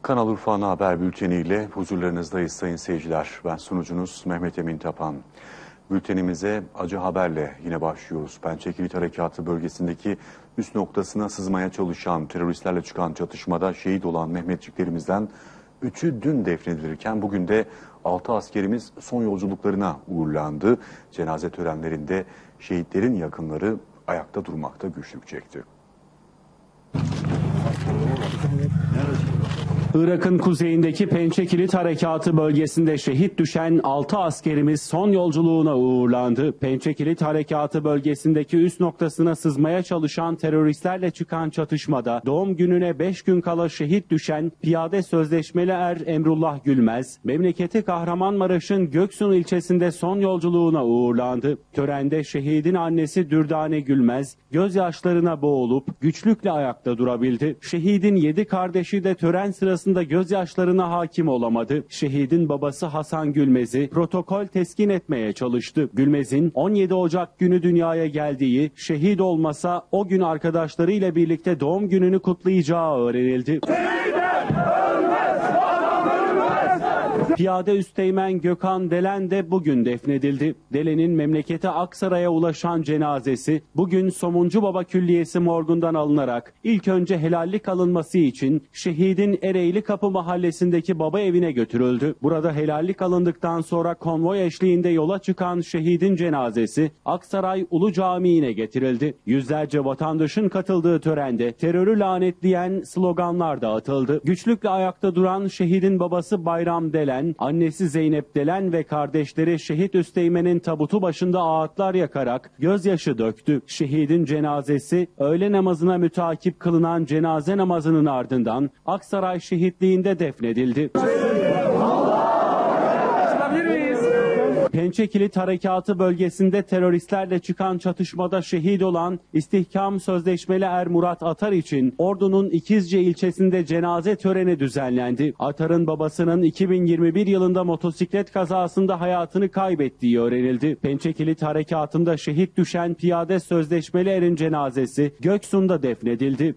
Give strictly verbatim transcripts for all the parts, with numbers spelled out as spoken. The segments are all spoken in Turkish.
Kanal Urfa Ana Haber Bülteni ile huzurlarınızdayız sayın seyirciler. Ben sunucunuz Mehmet Emin Tapan. Bültenimize acı haberle yine başlıyoruz. Pençe Kilit Harekatı bölgesindeki üst noktasına sızmaya çalışan teröristlerle çıkan çatışmada şehit olan Mehmetçiklerimizden üçü dün defnedilirken bugün de altı askerimiz son yolculuklarına uğurlandı. Cenaze törenlerinde şehitlerin yakınları ayakta durmakta güçlük çekti. Irak'ın kuzeyindeki Pençe Kilit Harekatı bölgesinde şehit düşen altı askerimiz son yolculuğuna uğurlandı. Pençe Kilit Harekatı bölgesindeki üst noktasına sızmaya çalışan teröristlerle çıkan çatışmada doğum gününe beş gün kala şehit düşen Piyade Sözleşmeli Er Emrullah Gülmez, memleketi Kahramanmaraş'ın Göksun ilçesinde son yolculuğuna uğurlandı. Törende şehidin annesi Dürdane Gülmez, gözyaşlarına boğulup güçlükle ayakta durabildi. Şehidin yedi kardeşi de tören sırasında gözyaşlarına hakim olamadı. Şehidin babası Hasan Gülmez'i protokol teskin etmeye çalıştı. Gülmez'in on yedi Ocak günü dünyaya geldiği, şehit olmasa o gün arkadaşlarıyla birlikte doğum gününü kutlayacağı öğrenildi. Piyade Üsteğmen Gökhan Delen de bugün defnedildi. Delen'in memleketi Aksaray'a ulaşan cenazesi bugün Somuncu Baba Külliyesi morgundan alınarak ilk önce helallik alınması için şehidin Ereğli Kapı mahallesindeki baba evine götürüldü. Burada helallik alındıktan sonra konvoy eşliğinde yola çıkan şehidin cenazesi Aksaray Ulu Camii'ne getirildi. Yüzlerce vatandaşın katıldığı törende terörü lanetleyen sloganlar da atıldı. Güçlükle ayakta duran şehidin babası Bayram Delen, annesi Zeynep Delen ve kardeşleri şehit Üsteğmen'in tabutu başında ağıtlar yakarak gözyaşı döktü. Şehidin cenazesi öğle namazına mütakip kılınan cenaze namazının ardından Aksaray Şehitliği'nde defnedildi. Pençe Kilit Harekatı bölgesinde teröristlerle çıkan çatışmada şehit olan İstihkam Sözleşmeli Er Murat Atar için Ordu'nun İkizce ilçesinde cenaze töreni düzenlendi. Atar'ın babasının iki bin yirmi bir yılında motosiklet kazasında hayatını kaybettiği öğrenildi. Pençe Kilit Harekatı'nda şehit düşen Piyade Sözleşmeli Er'in cenazesi Göksun'da defnedildi.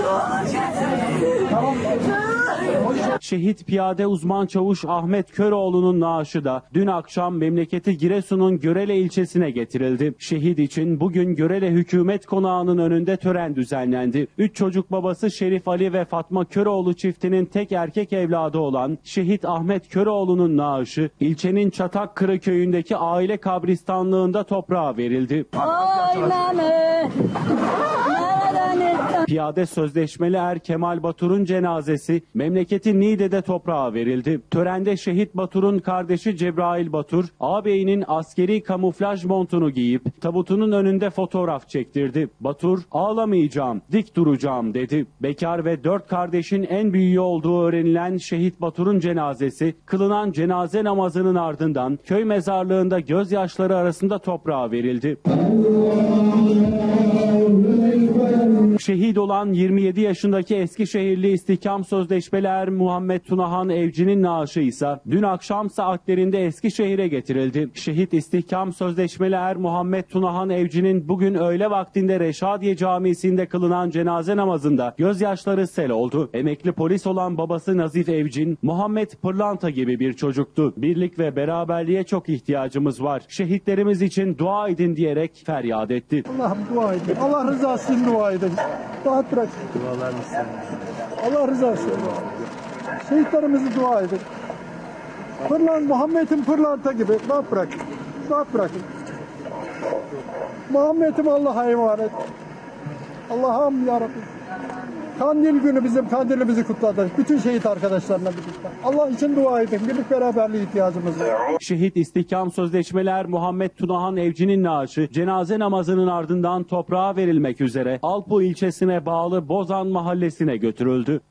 Şehit piyade uzman çavuş Ahmet Köroğlu'nun naaşı da dün akşam memleketi Giresun'un Görele ilçesine getirildi. Şehit için bugün Görele Hükümet Konağı'nın önünde tören düzenlendi. Üç çocuk babası Şerif Ali ve Fatma Köroğlu çiftinin tek erkek evladı olan şehit Ahmet Köroğlu'nun naaşı ilçenin Çatakkırı köyündeki aile kabristanlığında toprağa verildi. Piyade Sözleşmeli Er Kemal Batur'un cenazesi memleketi Niğde'de toprağa verildi. Törende şehit Batur'un kardeşi Cebrail Batur, ağabeyinin askeri kamuflaj montunu giyip tabutunun önünde fotoğraf çektirdi. Batur, ağlamayacağım, dik duracağım dedi. Bekar ve dört kardeşin en büyüğü olduğu öğrenilen şehit Batur'un cenazesi, kılınan cenaze namazının ardından köy mezarlığında gözyaşları arasında toprağa verildi. Şehit olan yirmi yedi yaşındaki Eskişehirli İstihkam Sözleşmeli Er Muhammed Tunahan Evci'nin naaşı ise dün akşam saatlerinde Eskişehir'e getirildi. Şehit İstihkam Sözleşmeli Er Muhammed Tunahan Evci'nin bugün öğle vaktinde Reşadiye Camisi'nde kılınan cenaze namazında gözyaşları sel oldu. Emekli polis olan babası Nazif Evcin, Muhammed Pırlanta gibi bir çocuktu. Birlik ve beraberliğe çok ihtiyacımız var. Şehitlerimiz için dua edin diyerek feryat etti. Allah'ım dua edin. Allah rızası için dua edin. Rahat bırak. Allah rızası için. Şehitlerimizi dua edin. Pırlan, Muhammed'in pırlanta gibi. Rahat bırakın. Rahat bırakın. Muhammed'im Allah'a emanet. Allah'ım yarabbim. Kandil günü bizim kandilimizi kutladık. Bütün şehit arkadaşlarına birlikte. Allah için dua edin. Birlik beraberliğe ihtiyacımız var. Şehit İstihkam Sözleşmeli Er Muhammed Tunahan Evci'nin naaşı cenaze namazının ardından toprağa verilmek üzere Alpu ilçesine bağlı Bozan mahallesine götürüldü.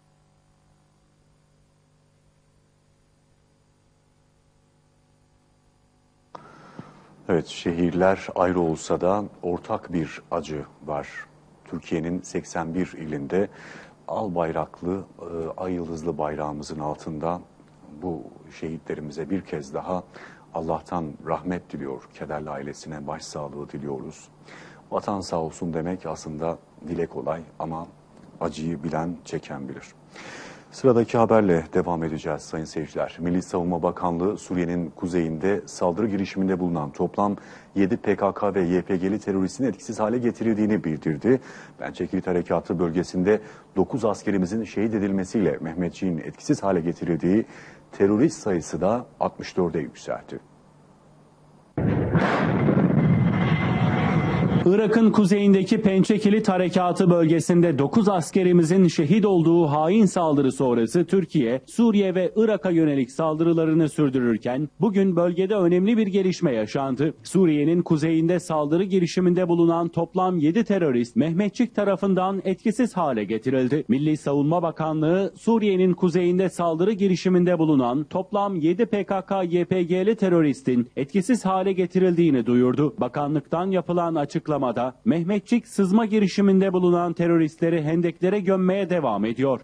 Evet, şehirler ayrı olsa da ortak bir acı var. Türkiye'nin seksen bir ilinde al bayraklı, ay yıldızlı bayrağımızın altında bu şehitlerimize bir kez daha Allah'tan rahmet diliyor. Kederli ailesine başsağlığı diliyoruz. Vatan sağ olsun demek aslında dile kolay ama acıyı bilen çeken bilir. Sıradaki haberle devam edeceğiz sayın seyirciler. Milli Savunma Bakanlığı Suriye'nin kuzeyinde saldırı girişiminde bulunan toplam yedi P K K ve Y P G'li teröristin etkisiz hale getirildiğini bildirdi. Pençekilit Harekatı bölgesinde dokuz askerimizin şehit edilmesiyle Mehmetçiğin etkisiz hale getirildiği terörist sayısı da altmış dörde yükseldi. Irak'ın kuzeyindeki Pençekilit Harekatı bölgesinde dokuz askerimizin şehit olduğu hain saldırı sonrası Türkiye, Suriye ve Irak'a yönelik saldırılarını sürdürürken bugün bölgede önemli bir gelişme yaşandı. Suriye'nin kuzeyinde saldırı girişiminde bulunan toplam yedi terörist Mehmetçik tarafından etkisiz hale getirildi. Milli Savunma Bakanlığı Suriye'nin kuzeyinde saldırı girişiminde bulunan toplam yedi P K K Y P G'li teröristin etkisiz hale getirildiğini duyurdu. Bakanlıktan yapılan açıklama Mehmetçik sızma girişiminde bulunan teröristleri hendeklere gömmeye devam ediyor.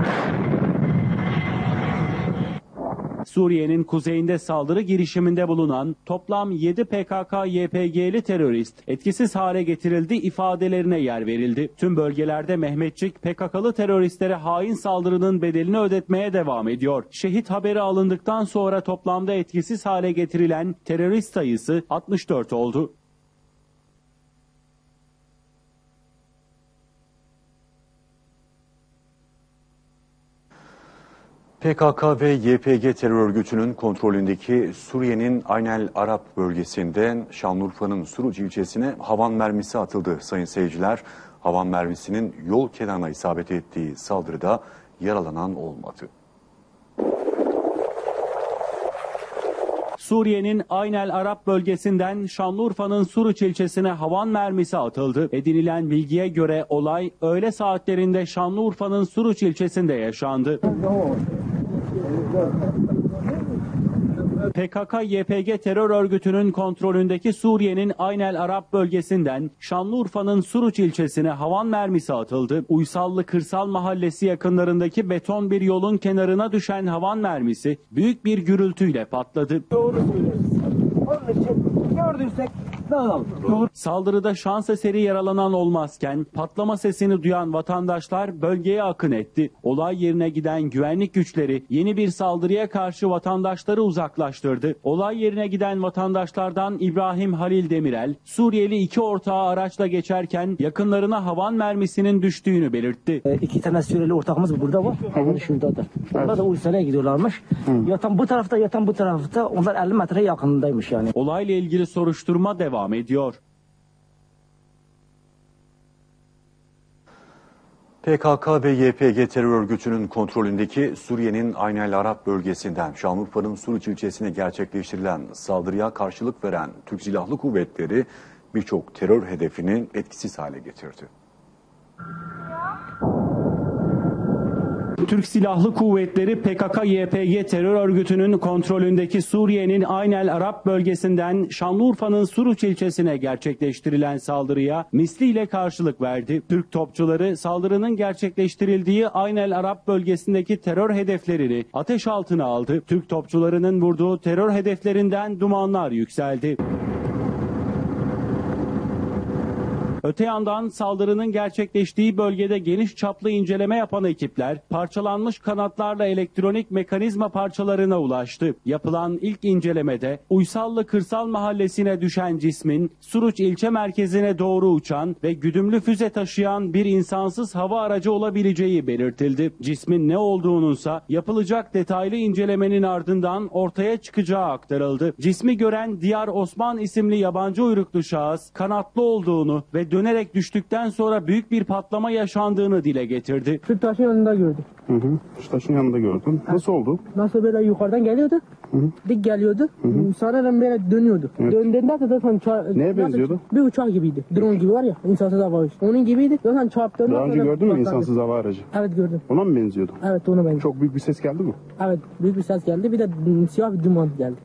Suriye'nin kuzeyinde saldırı girişiminde bulunan toplam yedi P K K Y P G'li terörist etkisiz hale getirildi ifadelerine yer verildi. Tüm bölgelerde Mehmetçik P K K'lı teröristlere hain saldırının bedelini ödetmeye devam ediyor. Şehit haberi alındıktan sonra toplamda etkisiz hale getirilen terörist sayısı altmış dört oldu. P K K ve Y P G terör örgütünün kontrolündeki Suriye'nin Aynel Arap bölgesinden Şanlıurfa'nın Suruç ilçesine havan mermisi atıldı sayın seyirciler. Havan mermisinin yol kenarına isabet ettiği saldırıda yaralanan olmadı. Suriye'nin Aynel Arap bölgesinden Şanlıurfa'nın Suruç ilçesine havan mermisi atıldı. Edinilen bilgiye göre olay öğle saatlerinde Şanlıurfa'nın Suruç ilçesinde yaşandı. P K K Y P G terör örgütünün kontrolündeki Suriye'nin Aynel Arap bölgesinden Şanlıurfa'nın Suruç ilçesine havan mermisi atıldı. Uysallı Kırsal Mahallesi yakınlarındaki beton bir yolun kenarına düşen havan mermisi büyük bir gürültüyle patladı. Doğru söylüyorsun. Onun için gördüysek dağılalım. Saldırıda şans eseri yaralanan olmazken patlama sesini duyan vatandaşlar bölgeye akın etti. Olay yerine giden güvenlik güçleri yeni bir saldırıya karşı vatandaşları uzaklaştırdı. Olay yerine giden vatandaşlardan İbrahim Halil Demirel, Suriyeli iki ortağı araçla geçerken yakınlarına havan mermisinin düştüğünü belirtti. E, iki tane Suriyeli ortağımız burada var. Havanı şuradadır. Onlar da Uysal'a gidiyorlarmış. Hı. Yatan bu tarafta, yatan bu tarafta. Onlar elli metre yakınındaymış yani. Olayla ilgili soruşturma devam ediyor. P K K ve Y P G terör örgütünün kontrolündeki Suriye'nin Aynel Arap bölgesinden Şanlıurfa'nın Suruç ilçesine gerçekleştirilen saldırıya karşılık veren Türk Silahlı Kuvvetleri birçok terör hedefini etkisiz hale getirdi. Türk Silahlı Kuvvetleri P K K Y P G terör örgütünün kontrolündeki Suriye'nin Aynel Arap bölgesinden Şanlıurfa'nın Suruç ilçesine gerçekleştirilen saldırıya misliyle karşılık verdi. Türk topçuları saldırının gerçekleştirildiği Aynel Arap bölgesindeki terör hedeflerini ateş altına aldı. Türk topçularının vurduğu terör hedeflerinden dumanlar yükseldi. Öte yandan saldırının gerçekleştiği bölgede geniş çaplı inceleme yapan ekipler parçalanmış kanatlarla elektronik mekanizma parçalarına ulaştı. Yapılan ilk incelemede Uysallı Kırsal Mahallesi'ne düşen cismin Suruç ilçe merkezine doğru uçan ve güdümlü füze taşıyan bir insansız hava aracı olabileceği belirtildi. Cismin ne olduğununsa yapılacak detaylı incelemenin ardından ortaya çıkacağı aktarıldı. Cismi gören Diyar Osman isimli yabancı uyruklu şahıs kanatlı olduğunu ve dönerek düştükten sonra büyük bir patlama yaşandığını dile getirdi. Şu taşın yanında gördüm. Hı hı. Şu taşın yanında gördüm. Nasıl oldu? Nasıl böyle yukarıdan geliyordu? Hı hı. Dik geliyordu. Hı hı. Sanırım böyle dönüyordu. Evet. Döndüğünde de zaten ça- neye benziyordu? Bir uçak gibiydi. Drone gibi var ya, insansız hava aracı. Onun gibiydi. Zaten çarptığında... Daha önce gördün mü insansız hava aracı? Evet gördüm. Ona mı benziyordu? Evet ona benziyordu. Çok büyük bir ses geldi mi? Evet büyük bir ses geldi. Bir de siyah bir duman geldi.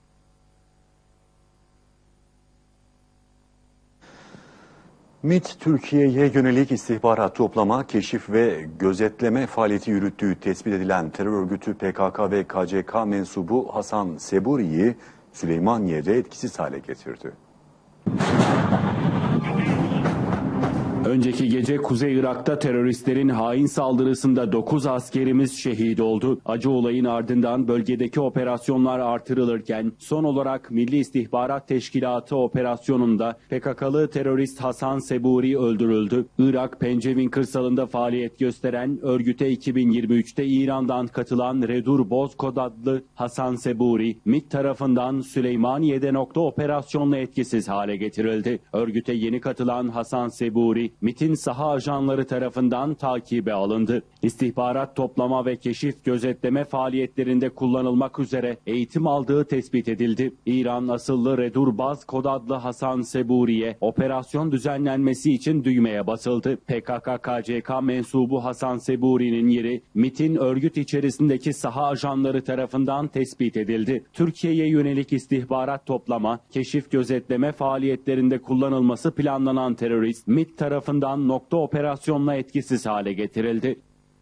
MİT, Türkiye'ye yönelik istihbarat toplama, keşif ve gözetleme faaliyeti yürüttüğü tespit edilen terör örgütü P K K ve K C K mensubu Hasan Seburi'yi Süleymaniye'de etkisiz hale getirdi. Önceki gece Kuzey Irak'ta teröristlerin hain saldırısında dokuz askerimiz şehit oldu. Acı olayın ardından bölgedeki operasyonlar artırılırken son olarak Milli İstihbarat Teşkilatı operasyonunda P K K'lı terörist Hasan Seburi öldürüldü. Irak Pencevin kırsalında faaliyet gösteren örgüte iki bin yirmi üçte İran'dan katılan Redur Bozkod adlı Hasan Seburi, M İ T tarafından Süleymaniye'de nokta operasyonla etkisiz hale getirildi. Örgüte yeni katılan Hasan Seburi, M İ T'in saha ajanları tarafından takibe alındı. İstihbarat toplama ve keşif gözetleme faaliyetlerinde kullanılmak üzere eğitim aldığı tespit edildi. İran asıllı Redur Bozkod adlı Hasan Seburi'ye operasyon düzenlenmesi için düğmeye basıldı. P K K K C K mensubu Hasan Seburi'nin yeri M İ T'in örgüt içerisindeki saha ajanları tarafından tespit edildi. Türkiye'ye yönelik istihbarat toplama, keşif gözetleme faaliyetlerinde kullanılması planlanan terörist M İ T tarafından nokta operasyonla etkisiz hale getirildi.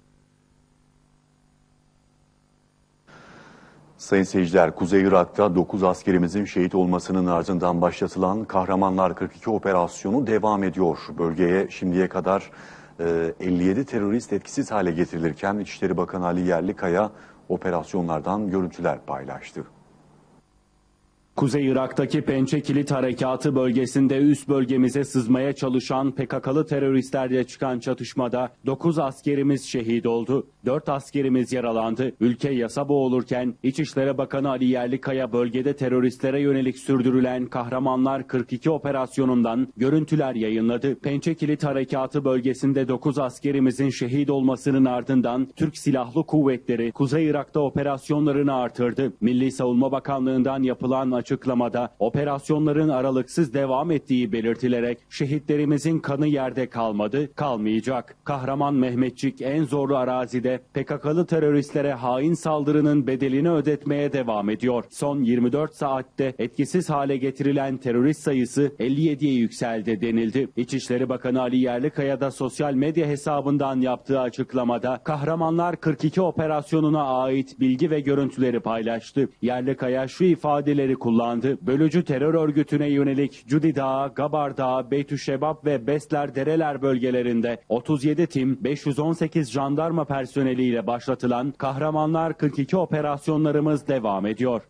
Sayın seyirciler, Kuzey Irak'ta dokuz askerimizin şehit olmasının ardından başlatılan Kahramanlar kırk iki operasyonu devam ediyor. Bölgeye şimdiye kadar elli yedi terörist etkisiz hale getirilirken İçişleri Bakanı Ali Yerlikaya operasyonlardan görüntüler paylaştı. Kuzey Irak'taki Pençe Kilit Harekatı bölgesinde üst bölgemize sızmaya çalışan P K K'lı teröristlerle çıkan çatışmada dokuz askerimiz şehit oldu. dört askerimiz yaralandı. Ülke yasa boğulurken İçişleri Bakanı Ali Yerlikaya bölgede teröristlere yönelik sürdürülen Kahramanlar kırk iki operasyonundan görüntüler yayınladı. Pençe Kilit Harekatı bölgesinde dokuz askerimizin şehit olmasının ardından Türk Silahlı Kuvvetleri Kuzey Irak'ta operasyonlarını artırdı. Milli Savunma Bakanlığı'ndan yapılan açıklamada operasyonların aralıksız devam ettiği belirtilerek şehitlerimizin kanı yerde kalmadı, kalmayacak. Kahraman Mehmetçik en zorlu arazide P K K'lı teröristlere hain saldırının bedelini ödetmeye devam ediyor. Son yirmi dört saatte etkisiz hale getirilen terörist sayısı elli yediye yükseldi denildi. İçişleri Bakanı Ali Yerlikaya da sosyal medya hesabından yaptığı açıklamada Kahramanlar kırk iki operasyonuna ait bilgi ve görüntüleri paylaştı. Yerlikaya şu ifadeleri kullandı. Bölücü terör örgütüne yönelik Cudi Dağı, Gabar Dağı, Beytüşşebap ve Besler Dereler bölgelerinde otuz yedi tim, beş yüz on sekiz jandarma personeliyle başlatılan Kahramanlar kırk iki operasyonlarımız devam ediyor.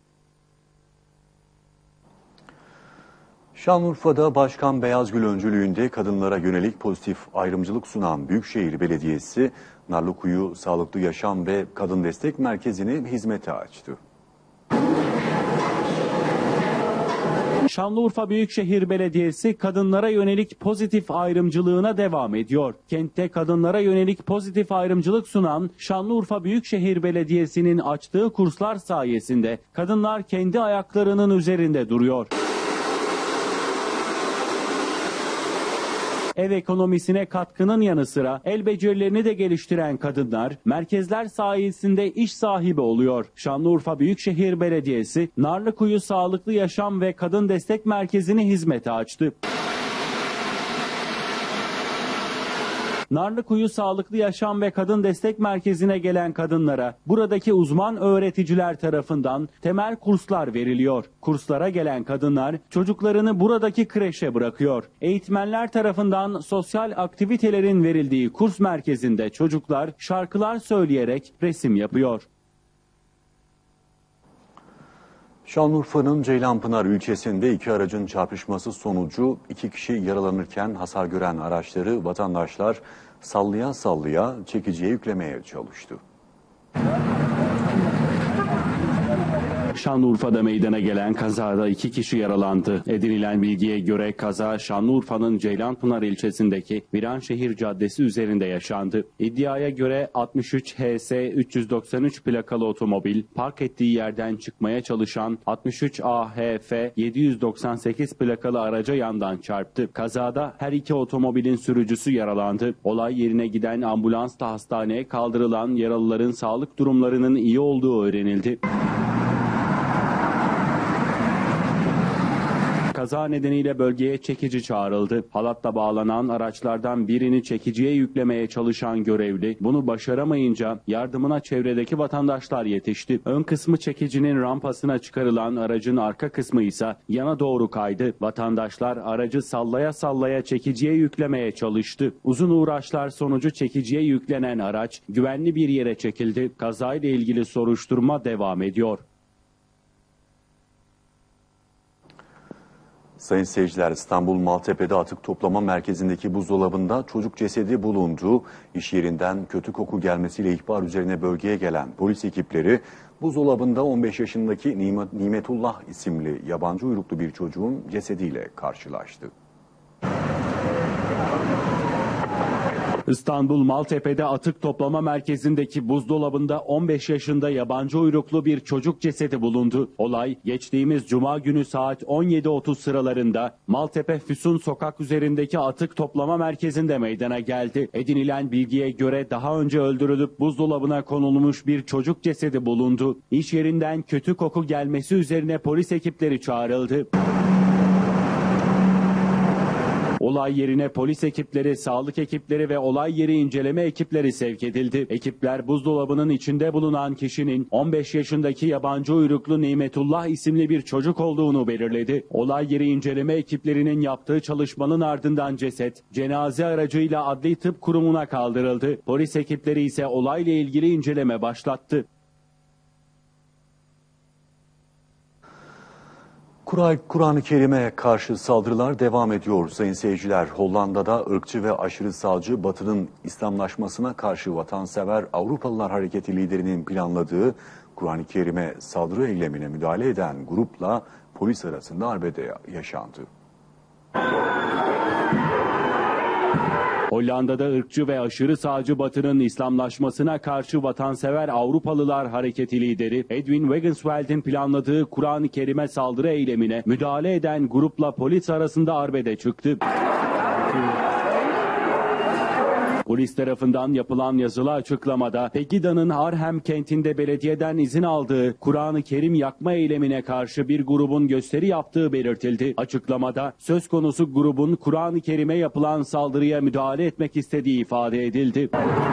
Şanlıurfa'da Başkan Beyazgül öncülüğünde kadınlara yönelik pozitif ayrımcılık sunan Büyükşehir Belediyesi, Narlıkuyu Sağlıklı Yaşam ve Kadın Destek Merkezi'ni hizmete açtı. Şanlıurfa Büyükşehir Belediyesi kadınlara yönelik pozitif ayrımcılığına devam ediyor. Kentte kadınlara yönelik pozitif ayrımcılık sunan Şanlıurfa Büyükşehir Belediyesi'nin açtığı kurslar sayesinde kadınlar kendi ayaklarının üzerinde duruyor. Ev ekonomisine katkının yanı sıra el becerilerini de geliştiren kadınlar merkezler sayesinde iş sahibi oluyor. Şanlıurfa Büyükşehir Belediyesi Narlıkuyu Sağlıklı Yaşam ve Kadın Destek Merkezi'ni hizmete açtı. Narlıkuyu Sağlıklı Yaşam ve Kadın Destek Merkezi'ne gelen kadınlara buradaki uzman öğreticiler tarafından temel kurslar veriliyor. Kurslara gelen kadınlar çocuklarını buradaki kreşe bırakıyor. Eğitmenler tarafından sosyal aktivitelerin verildiği kurs merkezinde çocuklar şarkılar söyleyerek resim yapıyor. Şanlıurfa'nın Ceylanpınar ilçesinde iki aracın çarpışması sonucu iki kişi yaralanırken hasar gören araçları vatandaşlar sallaya sallaya çekiciye yüklemeye çalıştı. Şanlıurfa'da meydana gelen kazada iki kişi yaralandı. Edinilen bilgiye göre kaza Şanlıurfa'nın Ceylanpınar ilçesindeki Viranşehir Caddesi üzerinde yaşandı. İddiaya göre altmış üç H S üç yüz doksan üç plakalı otomobil park ettiği yerden çıkmaya çalışan altmış üç A H F yedi yüz doksan sekiz plakalı araca yandan çarptı. Kazada her iki otomobilin sürücüsü yaralandı. Olay yerine giden ambulansla hastaneye kaldırılan yaralıların sağlık durumlarının iyi olduğu öğrenildi. kaza nedeniyle bölgeye çekici çağrıldı. Halatla bağlanan araçlardan birini çekiciye yüklemeye çalışan görevli bunu başaramayınca yardımına çevredeki vatandaşlar yetişti. Ön kısmı çekicinin rampasına çıkarılan aracın arka kısmı ise yana doğru kaydı. Vatandaşlar aracı sallaya sallaya çekiciye yüklemeye çalıştı. Uzun uğraşlar sonucu çekiciye yüklenen araç güvenli bir yere çekildi. Kazayla ilgili soruşturma devam ediyor. Sayın seyirciler, İstanbul Maltepe'de atık toplama merkezindeki buzdolabında çocuk cesedi bulundu. İş yerinden kötü koku gelmesiyle ihbar üzerine bölgeye gelen polis ekipleri buzdolabında on beş yaşındaki Nimetullah isimli yabancı uyruklu bir çocuğun cesediyle karşılaştı. İstanbul Maltepe'de atık toplama merkezindeki buzdolabında on beş yaşında yabancı uyruklu bir çocuk cesedi bulundu. Olay geçtiğimiz Cuma günü saat on yedi otuz sıralarında Maltepe Füsun Sokak üzerindeki atık toplama merkezinde meydana geldi. Edinilen bilgiye göre daha önce öldürülüp buzdolabına konulmuş bir çocuk cesedi bulundu. İş yerinden kötü koku gelmesi üzerine polis ekipleri çağrıldı. Olay yerine polis ekipleri, sağlık ekipleri ve olay yeri inceleme ekipleri sevk edildi. Ekipler buzdolabının içinde bulunan kişinin on beş yaşındaki yabancı uyruklu Nimetullah isimli bir çocuk olduğunu belirledi. Olay yeri inceleme ekiplerinin yaptığı çalışmanın ardından ceset cenaze aracıyla Adli Tıp Kurumu'na kaldırıldı. Polis ekipleri ise olayla ilgili inceleme başlattı. Kur'an-ı Kerim'e karşı saldırılar devam ediyor sayın seyirciler. Hollanda'da ırkçı ve aşırı sağcı Batı'nın İslamlaşmasına karşı vatansever Avrupalılar Hareketi liderinin planladığı Kur'an-ı Kerim'e saldırı eylemine müdahale eden grupla polis arasında arbede yaşandı. Hollanda'da ırkçı ve aşırı sağcı Batı'nın İslamlaşmasına karşı vatansever Avrupalılar Hareketi lideri Edwin Wagensveld'in planladığı Kur'an-ı Kerim'e saldırı eylemine müdahale eden grupla polis arasında arbede çıktı. Polis tarafından yapılan yazılı açıklamada Pegida'nın Arnhem kentinde belediyeden izin aldığı Kur'an-ı Kerim yakma eylemine karşı bir grubun gösteri yaptığı belirtildi. Açıklamada söz konusu grubun Kur'an-ı Kerim'e yapılan saldırıya müdahale etmek istediği ifade edildi.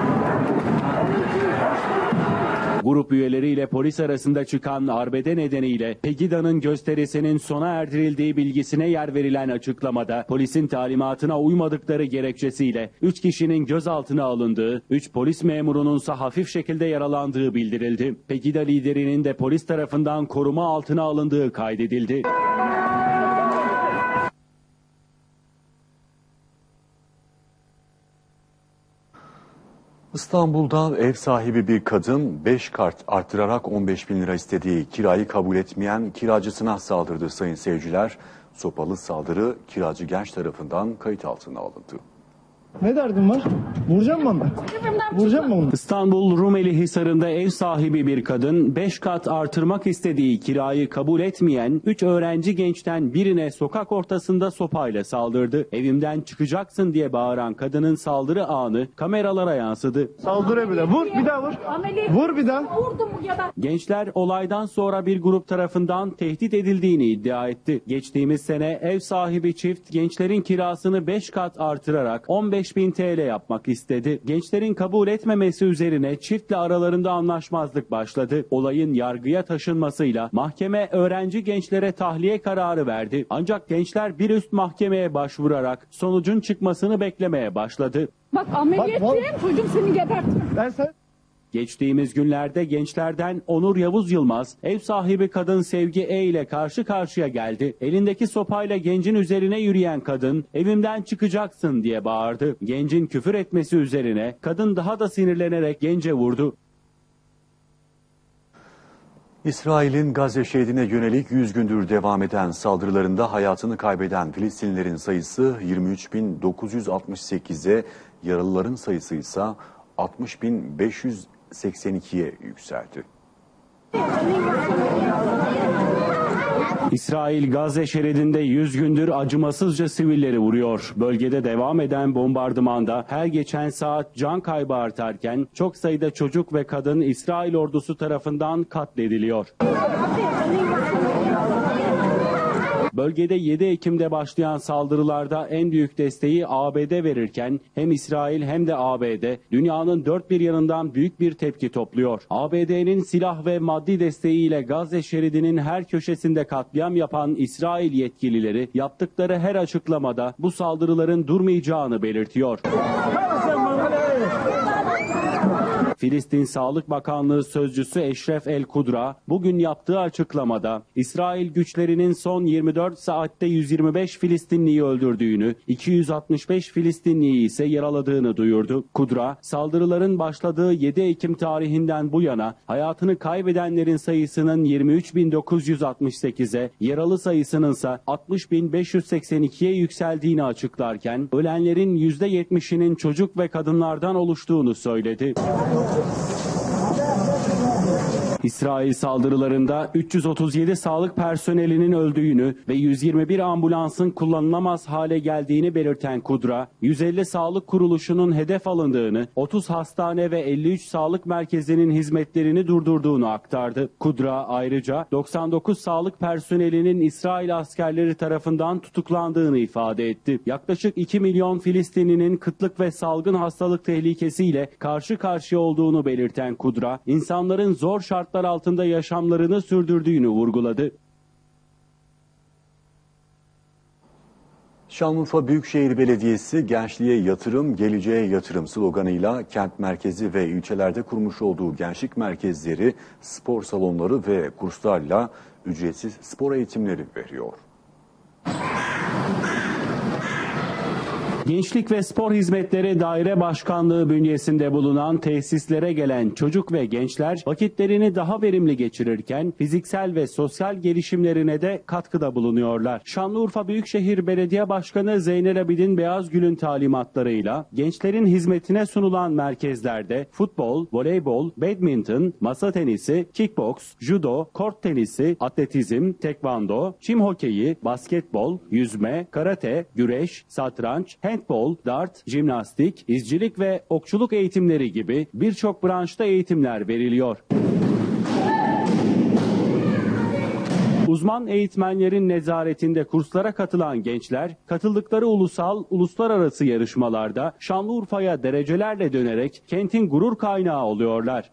Grup üyeleriyle polis arasında çıkan arbede nedeniyle Pegida'nın gösterisinin sona erdirildiği bilgisine yer verilen açıklamada polisin talimatına uymadıkları gerekçesiyle üç kişinin gözaltına alındığı, üç polis memurununsa hafif şekilde yaralandığı bildirildi. Pegida liderinin de polis tarafından koruma altına alındığı kaydedildi. İstanbul'da ev sahibi bir kadın beş kart arttırarak on beş bin lira istediği kirayı kabul etmeyen kiracısına saldırdı sayın seyirciler. Sopalı saldırı kiracı genç tarafından kayıt altına alındı. Ne derdin var? Vuracağım mı onu? Vuracağım mı onu? İstanbul Rumeli Hisarı'nda ev sahibi bir kadın beş kat artırmak istediği kirayı kabul etmeyen üç öğrenci gençten birine sokak ortasında sopayla saldırdı. Evimden çıkacaksın diye bağıran kadının saldırı anı kameralara yansıdı. Saldırıyor bir daha. Vur bir daha vur. Vur bir daha. Gençler olaydan sonra bir grup tarafından tehdit edildiğini iddia etti. Geçtiğimiz sene ev sahibi çift gençlerin kirasını beş kat artırarak on beş bin T L yapmak istedi. Gençlerin kabul etmemesi üzerine çiftle aralarında anlaşmazlık başladı. Olayın yargıya taşınmasıyla mahkeme öğrenci gençlere tahliye kararı verdi. Ancak gençler bir üst mahkemeye başvurarak sonucun çıkmasını beklemeye başladı. Bak ameliyatçıyım, çocuğum seni gebertir. Ben sen... Geçtiğimiz günlerde gençlerden Onur Yavuz Yılmaz, ev sahibi kadın Sevgi E ile karşı karşıya geldi. Elindeki sopayla gencin üzerine yürüyen kadın, evimden çıkacaksın diye bağırdı. Gencin küfür etmesi üzerine kadın daha da sinirlenerek gence vurdu. İsrail'in Gazze şeridine yönelik yüz gündür devam eden saldırılarında hayatını kaybeden Filistinlilerin sayısı yirmi üç bin dokuz yüz altmış sekize, yaralıların sayısı ise altmış bin beş yüz seksen ikiye yükseldi. İsrail Gazze şeridinde yüz gündür acımasızca sivilleri vuruyor. Bölgede devam eden bombardımanda her geçen saat can kaybı artarken çok sayıda çocuk ve kadın İsrail ordusu tarafından katlediliyor. Bölgede yedi Ekim'de başlayan saldırılarda en büyük desteği A B D verirken hem İsrail hem de A B D dünyanın dört bir yanından büyük bir tepki topluyor. A B D'nin silah ve maddi desteğiyle Gazze şeridinin her köşesinde katliam yapan İsrail yetkilileri yaptıkları her açıklamada bu saldırıların durmayacağını belirtiyor. Filistin Sağlık Bakanlığı Sözcüsü Eşref El Kudra bugün yaptığı açıklamada İsrail güçlerinin son yirmi dört saatte yüz yirmi beş Filistinliyi öldürdüğünü, iki yüz altmış beş Filistinliyi ise yaraladığını duyurdu. Kudra, saldırıların başladığı yedi Ekim tarihinden bu yana hayatını kaybedenlerin sayısının yirmi üç bin dokuz yüz altmış sekize, yaralı sayısının ise altmış bin beş yüz seksen ikiye yükseldiğini açıklarken ölenlerin yüzde yetmişinin çocuk ve kadınlardan oluştuğunu söyledi. İsrail saldırılarında üç yüz otuz yedi sağlık personelinin öldüğünü ve yüz yirmi bir ambulansın kullanılamaz hale geldiğini belirten Kudra, yüz elli sağlık kuruluşunun hedef alındığını, otuz hastane ve elli üç sağlık merkezinin hizmetlerini durdurduğunu aktardı. Kudra ayrıca doksan dokuz sağlık personelinin İsrail askerleri tarafından tutuklandığını ifade etti. Yaklaşık iki milyon Filistinlinin kıtlık ve salgın hastalık tehlikesiyle karşı karşıya olduğunu belirten Kudra, insanların zor şartlar altında yaşamlarını sürdürdüğünü vurguladı. Şanlıurfa Büyükşehir Belediyesi gençliğe yatırım, geleceğe yatırım sloganıyla kent merkezi ve ilçelerde kurmuş olduğu gençlik merkezleri, spor salonları ve kurslarla ücretsiz spor eğitimleri veriyor. Gençlik ve Spor Hizmetleri Daire Başkanlığı bünyesinde bulunan tesislere gelen çocuk ve gençler vakitlerini daha verimli geçirirken fiziksel ve sosyal gelişimlerine de katkıda bulunuyorlar. Şanlıurfa Büyükşehir Belediye Başkanı Zeynel Abidin Beyazgül'ün talimatlarıyla gençlerin hizmetine sunulan merkezlerde futbol, voleybol, badminton, masa tenisi, kickboks, judo, kort tenisi, atletizm, tekvando, çim hokeyi, basketbol, yüzme, karate, güreş, satranç, handbol, dart, jimnastik, izcilik ve okçuluk eğitimleri gibi birçok branşta eğitimler veriliyor. Uzman eğitmenlerin nezaretinde kurslara katılan gençler, katıldıkları ulusal, uluslararası yarışmalarda Şanlıurfa'ya derecelerle dönerek kentin gurur kaynağı oluyorlar.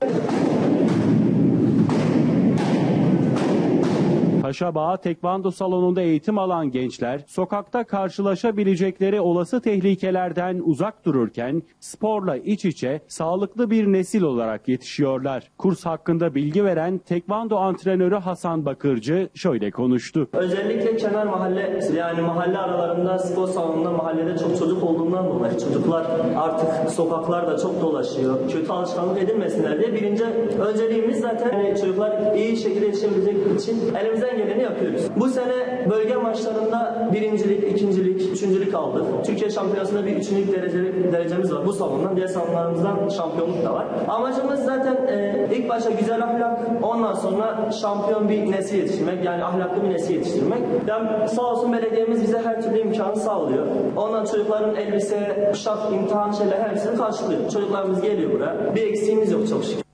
Paşabağ Tekvando Salonu'nda eğitim alan gençler, sokakta karşılaşabilecekleri olası tehlikelerden uzak dururken, sporla iç içe sağlıklı bir nesil olarak yetişiyorlar. Kurs hakkında bilgi veren Tekvando antrenörü Hasan Bakırcı şöyle konuştu. Özellikle kenar mahalle, yani mahalle aralarında spor salonunda mahallede çok çocuk olduğundan dolayı çocuklar artık sokaklarda çok dolaşıyor. Kötü alışkanlık edilmesinler diye birinci önceliğimiz zaten yani çocuklar iyi şekilde yetişebilecek için elimizden geleni yapıyoruz. Bu sene bölge maçlarında birincilik, ikincilik, üçüncülük aldık. Türkiye şampiyonasında bir üçüncülük derece, derecemiz var. Bu salondan, diğer salonlarımızdan şampiyonluk da var. Amacımız zaten e, ilk başta güzel ahlak, ondan sonra şampiyon bir nesil yetiştirmek, yani ahlaklı bir nesil yetiştirmek. Yani sağ olsun belediyemiz bize her türlü imkanı sağlıyor. Ondan çocukların elbise, kuşak, imtihan şeyler hepsini karşılıyor. Çocuklarımız geliyor buraya. Bir eksiğimiz yok çok şükür.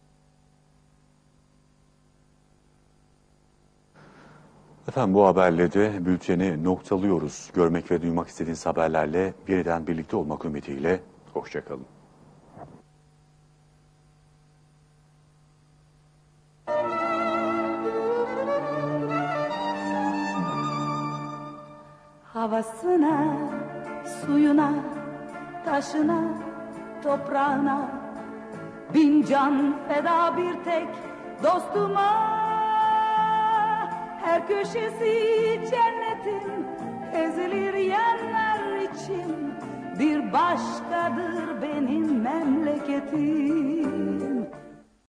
Efendim bu haberle de bülteni noktalıyoruz. Görmek ve duymak istediğiniz haberlerle yeniden birlikte olmak ümidiyle. Hoşçakalın. Havasına, suyuna, taşına, toprağına bin can feda bir tek dostuma. Her köşesi cennetin ezilir yanlar için bir başkadır benim memleketim.